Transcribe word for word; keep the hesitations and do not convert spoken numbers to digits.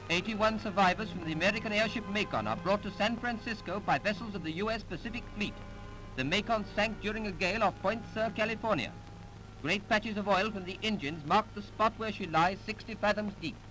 eighty-one survivors from the American airship Macon are brought to San Francisco by vessels of the U S Pacific Fleet. The Macon sank during a gale off Point Sur, California. Great patches of oil from the engines mark the spot where she lies sixty fathoms deep.